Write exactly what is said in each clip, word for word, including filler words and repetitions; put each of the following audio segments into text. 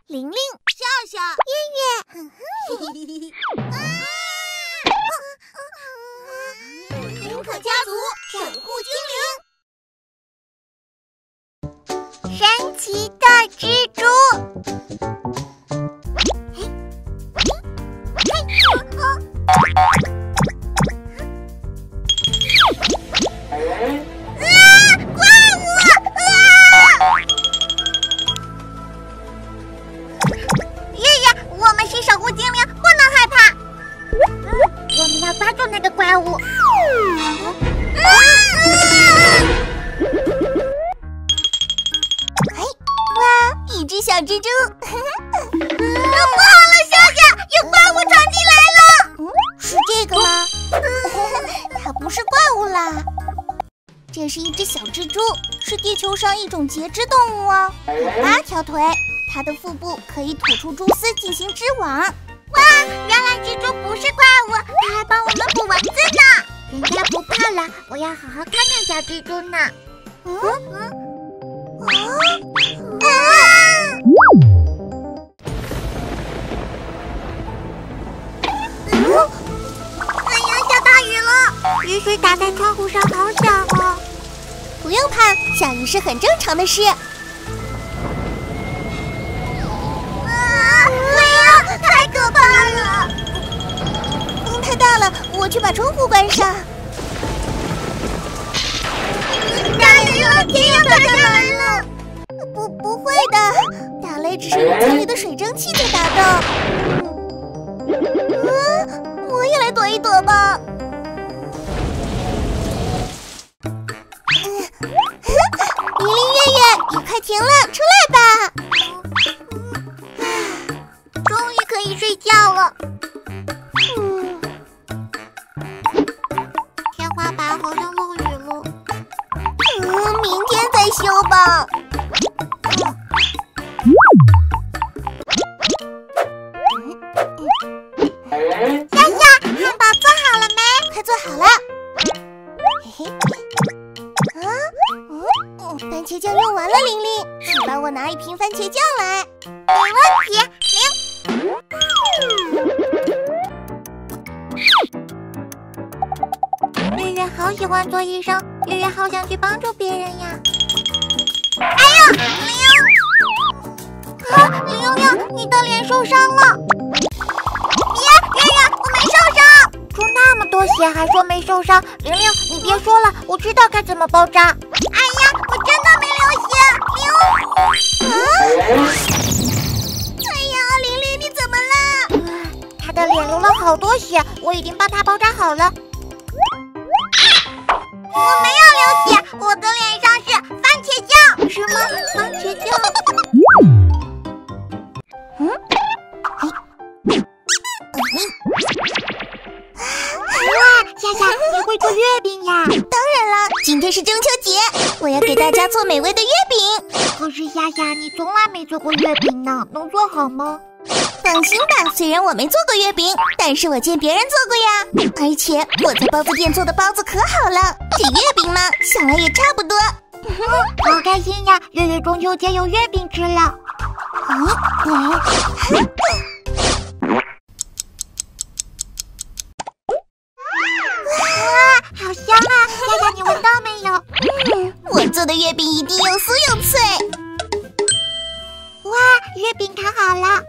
玲玲、 笑笑、 月月。 林可家族守护精灵，神奇的蜘蛛。嘿，嘿，嘿，哦。 守护精灵不能害怕，嗯，我们要抓住那个怪物。嗯哎，哇，一只小蜘蛛！ 不好了，小小，有怪物闯进来了！ 嗯，是这个吗？它不是怪物啦，这是一只小蜘蛛，是地球上一种节肢动物哦，有八条腿。它的腹部可以吐出蛛丝进行织网。 哇，原来蜘蛛不是怪物，它还帮我们捕蚊子呢。人家不怕了，我要好好看看小蜘蛛呢。 嗯嗯啊啊！ 嗯，哎呀，下大雨了，雨水打在窗户上，好响哦。 不用怕，下雨是很正常的事。 太可怕了！ 风太大了，我去把窗户关上。 打雷了，天要塌下来了！ 不，不会的，打雷只是雨层里的水蒸气在打斗。嗯，我也来躲一躲吧。玲玲、月月，雨快停了，出来吧。 终于可以睡觉了。 嗯， 天花板好像漏雨了。 嗯，明天再修吧。 夏夏，汉堡做好了没？ 快做好了。嘿嘿。啊，嗯，番茄酱用完了，玲玲，请帮我拿一瓶番茄酱来。 没问题，零。月月好喜欢做医生，月月好想去帮助别人呀。哎呀，玲！啊，玲玲，你的脸受伤了。别，月月，我没受伤。出那么多血还说没受伤，玲玲，你别说了，我知道该怎么包扎。哎呀，我真的没流血，玲。啊！他的脸流了好多血，我已经帮他包扎好了。我没有流血，我的脸上是番茄酱，是吗？番茄酱。 嗯，嘿， 哇，夏夏，你会做月饼呀？ 当然了，今天是中秋节，我要给大家做美味的月饼。 可是夏夏，你从来没做过月饼呢，能做好吗？ 放心吧，虽然我没做过月饼，但是我见别人做过呀。而且我在包子店做的包子可好了，这月饼嘛，想来也差不多。 好开心呀！月月中秋节有月饼吃了。 嗯嗯， 哇，好香啊！夏夏，你闻到没有？ 嗯，我做的月饼一定又酥又脆。 哇，月饼烤好了。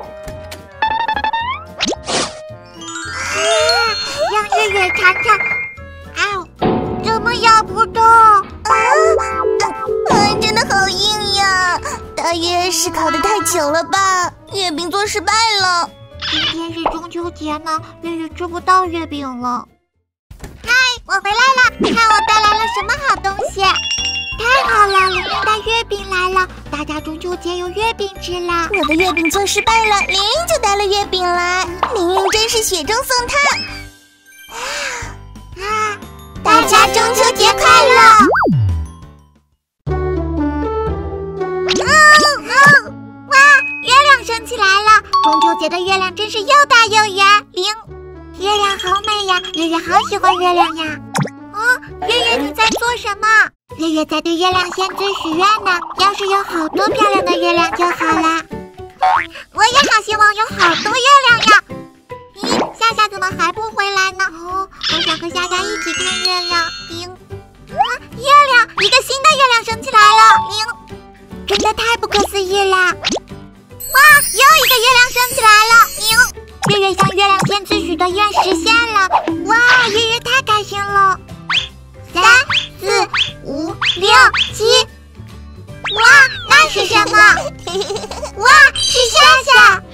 让月月尝尝。啊，怎么咬不动？啊， 嗯，真的好硬呀！大约是烤得太久了吧，月饼做失败了。 今天是中秋节呢，月月吃不到月饼了。嗨，我回来了，看我带来了什么好东西！太好了，玲玲带月饼来了，大家中秋节有月饼吃啦！ 我的月饼做失败了，玲玲就带了月饼来，玲玲真是雪中送炭。 啊！大家中秋节快乐！嗯嗯，哇，月亮升起来了！中秋节的月亮真是又大又圆。玲，月亮好美呀，月月好喜欢月亮呀。啊，月月你在做什么？月月在对月亮仙子许愿呢，要是有好多漂亮的月亮就好啦。 月向月亮天赐许的愿实现了！哇，月月太开心了！三、四、五、六、七，哇，那是什么？哇，是夏夏！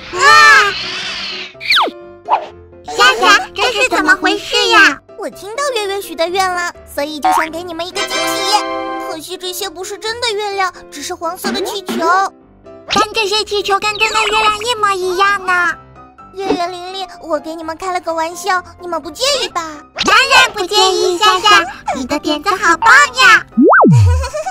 哇，夏夏，这是怎么回事呀？ 我听到月月许的愿了，所以就想给你们一个惊喜。可惜这些不是真的月亮，只是黄色的气球。 但这些气球跟真的月亮一模一样呢。 月月玲玲，我给你们开了个玩笑，你们不介意吧？ 当然不介意，夏夏，你的点子好棒呀！